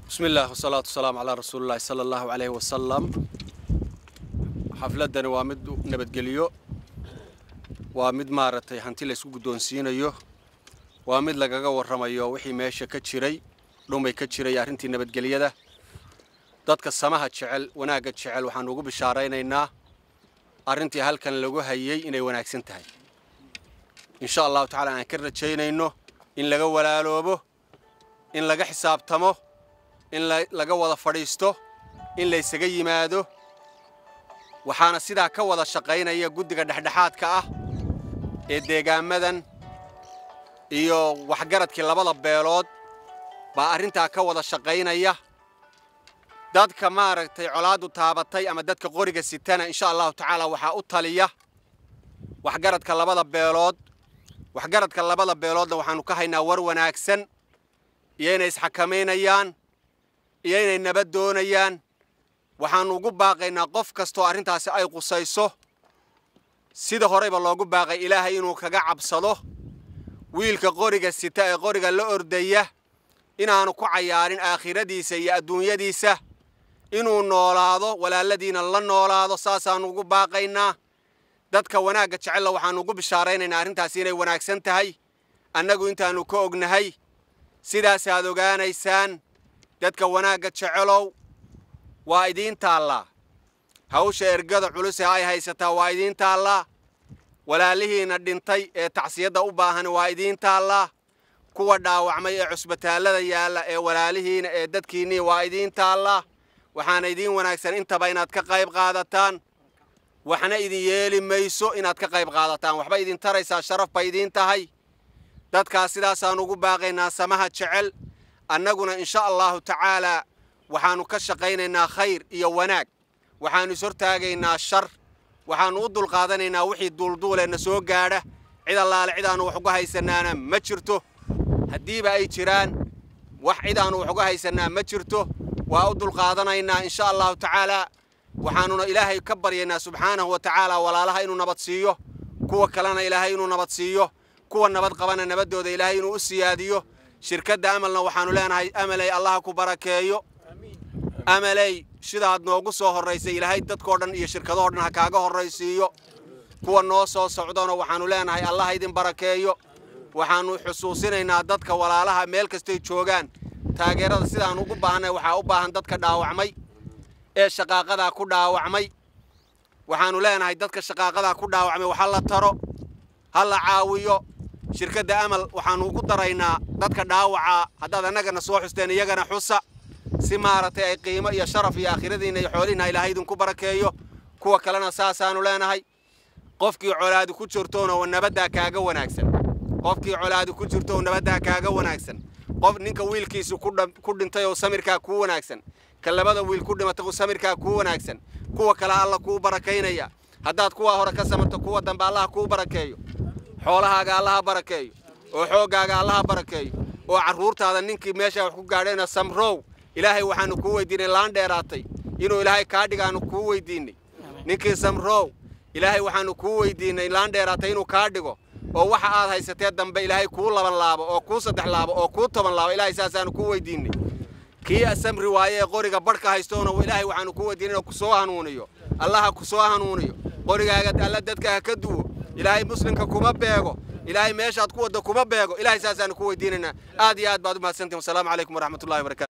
بسم الله والصلاة والسلام على رسول الله صلى الله عليه وسلم. حفلتنا وامد نبتقليو وامد مارتي هانتي لسو قدونسينيو وامد لغاقا ورميو وحي ماشا كتشري لومي كتشري ارنتي نبتقليدا دادك السماها تشعل وناقا تشعل وحانوغو بشارين اينا ارنتي هالكان لغو هايي اناي وناكسنتهاي ان شاء الله تعالى انا كرر تشينا انو ان لغا walaaloobo in laga xisaabtamo in laga wada fadhiisto in la isaga yimaado waxaana sidaa ka wada shaqeynaya guddiga dhexdhexaadka ah ee deegaamadan iyo waxgaradkii labada beelood baa arintaa ka wada shaqeynaya dadka maaragtay colaadu taabatay ama dadka qoriga sitana insha Allah taala waxa u taliya waxgaradka labada beelood waxaanu ka haynaa war wanaagsan iyana isxakameynayaan iyana nabad doonayaan waxaan ugu baaqaynaa qof kasto arintaasi ay qusayso sida horeyba loogu baaqay Ilaahay inuu kaga cabsado wiilka qoriga sita ee qoriga la ordaya inaanu ku cayaarin aakhiradiisa iyo adduunyadiisa inuu noolaado walaaladiina la noolaado saasaan ugu baaqaynaa dadka wanaaga jecel waxaan ugu bishaareynaynaa arintaasi inay wanaagsan tahay annagu intaanu ka ognahay sidaas aad ogaanaysaan dadka wanaaga jecelow waa idin taala hawsha ergada culus ee ay haysataa waa idin taala walaalihiina dhintay ee tacsiyada u baahan waa idin taala kuwa dhaawacmay ee cusbitaalada yaala ee walaalihiina ee dadkiini waa idin taala waxaan idin wanaagsan intaba inaad ka qayb qaadataan waxna idin yeeli mayso inaad ka qayb qaadataan waxba idin taraysaa sharaf bay idin tahay dadka sidaas aan ugu baaqaynaa samaha jecel annaguna insha Allah taala waxaanu ka shaqeynaynaa khayr iyo wanaag waxaanu sortaagaynaa shar waxaanu u dul qaadanaynaa wixii duulduuleena soo gaadha cid allaale cid aanu wax uga haysanaana ma jirto hadiiba ay jiraan wax cid aanu wax uga haysanaa ma jirto waa u dul qaadanaynaa insha Allah taala waxaanu ilaahay ka baryaynaa subhanahu wa taala walaalaha inuu nabad siiyo kuwa kalena ilaahay inuu nabad siiyo kuwa nabad qabana nabadooda ilaahay inuu u siyaadiyo shirkadda amalna waxaanu leenahay amalay Allah ku barakeeyo amalay sidaad noogu soo horeysay ilaahay dadkoo dhan iyo shirkadoo dhan ha kaaga horeysiyo kuwa noo soo socdona waxaanu leenahay Allah idin barakeeyo waxaanu xusuusinaynaa dadka walaalaha meel kasta ay joogaan taageerada sidaan ugu baahanay waxa u baahan dadka dhaawacmay ee shaqaaqada ku dhaawacmay waxaanu leenahay dadka shaqaaqada ku dhaawacmay waxa la taro hal caawiyo shirkadda amal waxaanu ugu daraynaa dadka dhaawaca hadda anagana soo xusteen iyagana xusa si maartay ay qiimo iyo sharaf iyo aakhiradiina iyo xoolihiina ilaahay idin ku barakeeyo kuwa kalena saasaanu leenahay qofkii colaadu ku jirtoona oo nabadda kaaga wanaagsan qofkii colaadu ku jirto oo nabadda kaaga wanaagsan qof ninka wiilkiisu ku dhintay oo samirka ku wanaagsan ka labada wiil ku dhimatay oo samirka ku wanaagsan kuwa kala Allah ku barakeynaya haddaad kuwa hore ka samarto kuwa dambe Allah ku barakeeyo xoolahaaga Allah barakeeyo oo xoogaaga Allah barakeeyo oo caruurtaada ninkii meesha wax ku gaadheena samrow ilaahay waxaanu ku weydiinay laan dheeraatay inuu ilaahay ka dhigaano ku weydiinay ninkii samrow ilaahay waxaanu ku weydiinay laan dheeraatay inuu ka dhigo oo waxa aad haysatay dambe ilaahay ku laban laabo oo ku saddex laabo oo ku toban laabo ilaahay saasaanu ku weydiinay kii samri waaye qoriga barka haystoona ilaahay waxaanu ku weydiinay ku soo hanuuniyo Allah ku soo hanuuniyo qorigaaga alla dadka ka duwo ilaahay muslimka kuma beego ilaahay meeshaad ku wada kuma beego ilaahay saasaanu ku weydiinayna aad iyo aad baad u mahadsantahay. Assalaamu alaykum wa rahmatullahi wa barakatuh.